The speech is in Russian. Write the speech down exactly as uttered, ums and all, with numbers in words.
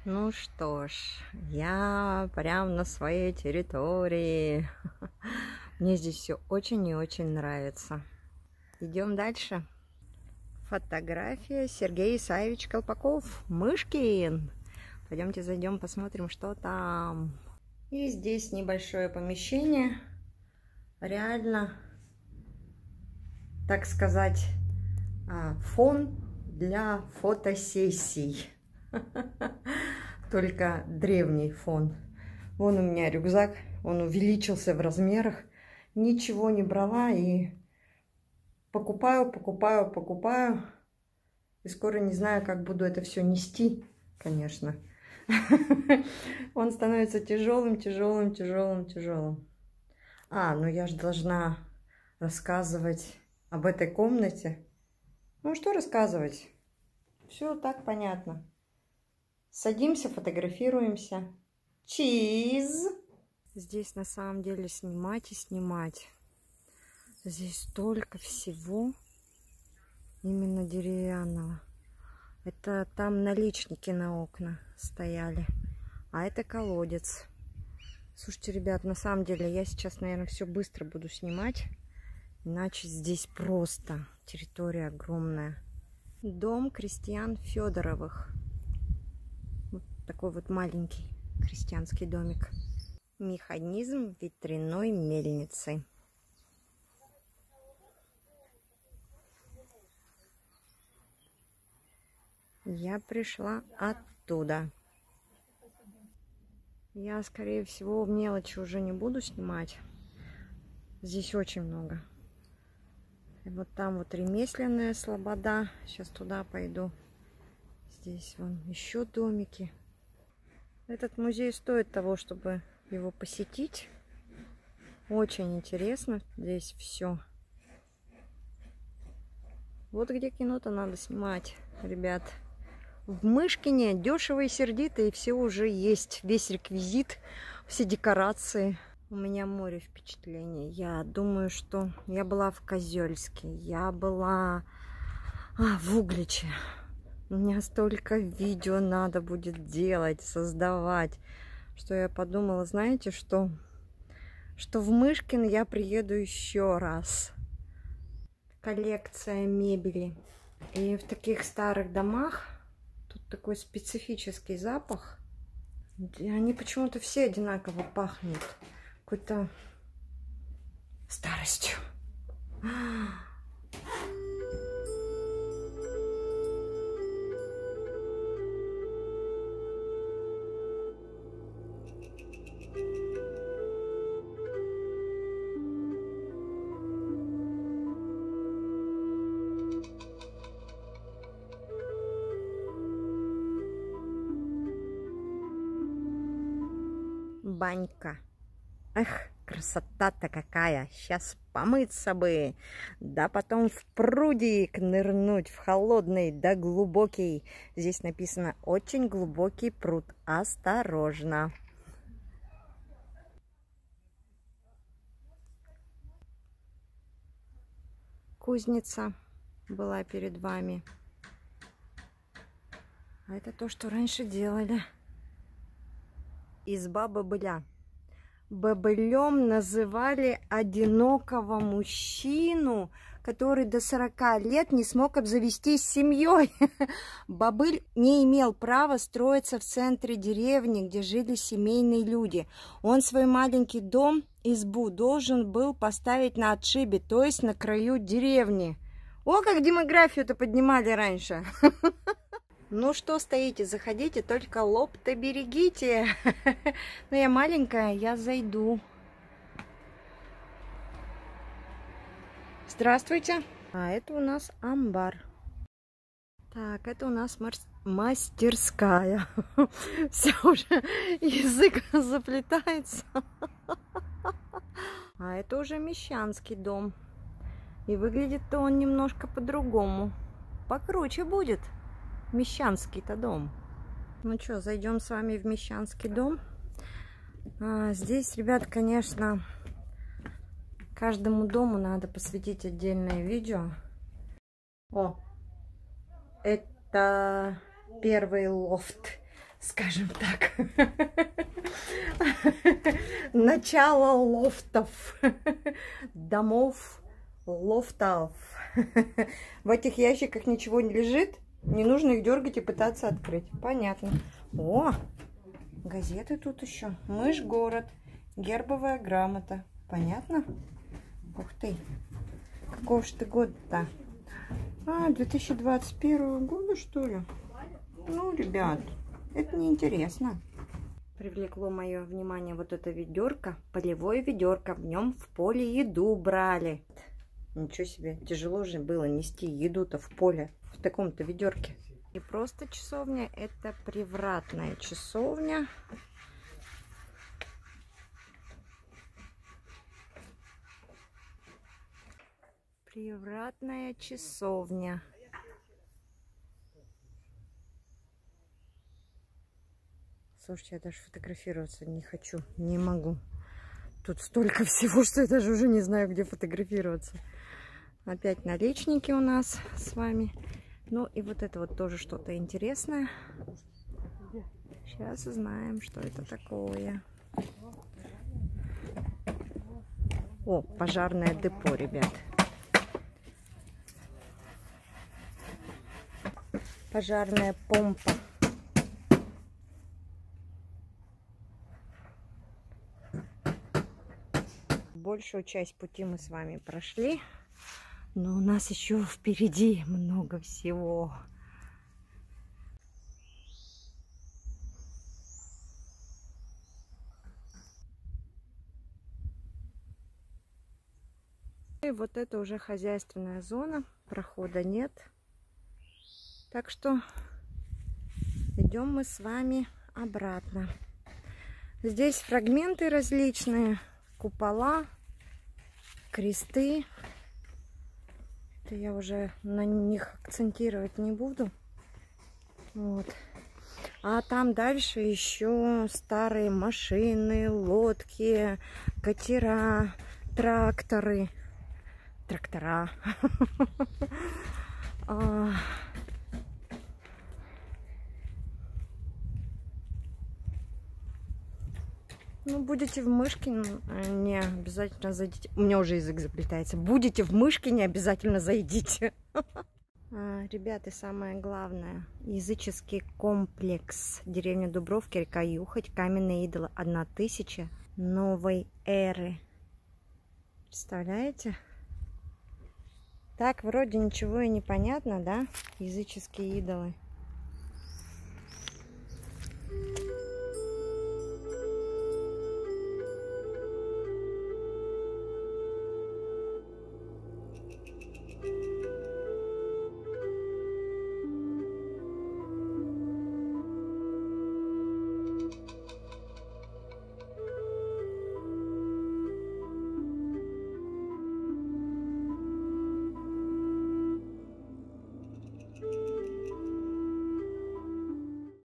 Ну что ж, я прям на своей территории. Мне здесь все очень и очень нравится. Идем дальше. Фотография Сергей Исаевич Колпаков, Мышкин. Пойдемте зайдем, посмотрим, что там. И здесь небольшое помещение. Реально, так сказать, фон для фотосессий. Только древний фон. Вон у меня рюкзак, он увеличился в размерах. Ничего не брала и покупаю, покупаю, покупаю. И скоро не знаю, как буду это все нести, конечно. Он становится тяжелым, тяжелым, тяжелым, тяжелым. А, ну я же должна рассказывать об этой комнате. Ну что рассказывать? Все так понятно. Садимся, фотографируемся. Чиз! Здесь на самом деле снимать и снимать. Здесь столько всего именно деревянного. Это там наличники на окна стояли. А это колодец. Слушайте, ребят, на самом деле я сейчас, наверное, все быстро буду снимать. Иначе здесь просто территория огромная. Дом крестьян Федоровых. Вот такой вот маленький крестьянский домик. Механизм ветряной мельницы. Я пришла оттуда. Я, скорее всего, в мелочи уже не буду снимать. Здесь очень много. И вот там вот ремесленная слобода. Сейчас туда пойду. Здесь вон еще домики. Этот музей стоит того, чтобы его посетить. Очень интересно здесь все. Вот где кино-то надо снимать, ребят. В Мышкине дешево и сердито, и все уже есть. Весь реквизит, все декорации. У меня море впечатлений. Я думаю, что я была в Козельске, я была а, в Угличе. У меня столько видео надо будет делать, создавать, что я подумала, знаете, что, что в Мышкин я приеду еще раз. Коллекция мебели. И в таких старых домах тут такой специфический запах. И они почему-то все одинаково пахнут. Какой-то старостью. Банька. Эх, красота-то какая! Сейчас помыться бы, да потом в прудик нырнуть, в холодный да глубокий. Здесь написано очень глубокий пруд. Осторожно! Кузница была перед вами. А это то, что раньше делали. Изба бобыля. Бобылем называли одинокого мужчину, который до сорока лет не смог обзавестись семьей. Бобыль не имел права строиться в центре деревни, где жили семейные люди. Он свой маленький дом, избу, должен был поставить на отшибе, то есть на краю деревни. О, как демографию-то поднимали раньше! Ну что стоите, заходите, только лоб-то берегите. Но я маленькая, я зайду. Здравствуйте. А это у нас амбар. Так, это у нас мастерская. Все уже, язык заплетается. А это уже мещанский дом. И выглядит-то он немножко по-другому. Покруче будет. Мещанский-то дом. Ну что, зайдем с вами в Мещанский дом. А, здесь, ребят, конечно, каждому дому надо посвятить отдельное видео. О, это первый лофт. скажем так. Начало лофтов. Домов лофтов. В этих ящиках ничего не лежит. Не нужно их дергать и пытаться открыть. Понятно. О, газеты тут еще. Мышь город. Гербовая грамота. Понятно? Ух ты. Какого ж ты года-то? А, две тысячи двадцать первого года, что ли? Ну, ребят, это неинтересно. Привлекло мое внимание вот это ведерко. Полевое ведерко. В нем в поле еду брали. Ничего себе, тяжело же было нести еду-то в поле в таком-то ведерке. И просто часовня, это привратная часовня. Привратная часовня. Слушайте, я даже фотографироваться не хочу, не могу. Тут столько всего, что я даже уже не знаю, где фотографироваться. Опять наличники у нас с вами. Ну и вот это вот тоже что-то интересное. Сейчас узнаем, что это такое. О, пожарное депо, ребят. Пожарная помпа. Большую часть пути мы с вами прошли, но у нас еще впереди много всего. И вот это уже хозяйственная зона, прохода нет. Так что идем мы с вами обратно. Здесь фрагменты различные, купола, кресты. Это я уже на них акцентировать не буду. Вот. А там дальше еще старые машины, лодки, катера, тракторы. Трактора. Ну, будете в Мышкино, не обязательно зайдите. У меня уже язык заплетается. Будете в Мышкине, обязательно зайдите. А, ребята, самое главное. Языческий комплекс. Деревня Дубровки, река Юхоть, каменные идолы. Одна тысяча новой эры. Представляете? Так, вроде ничего и не понятно, да? Языческие идолы.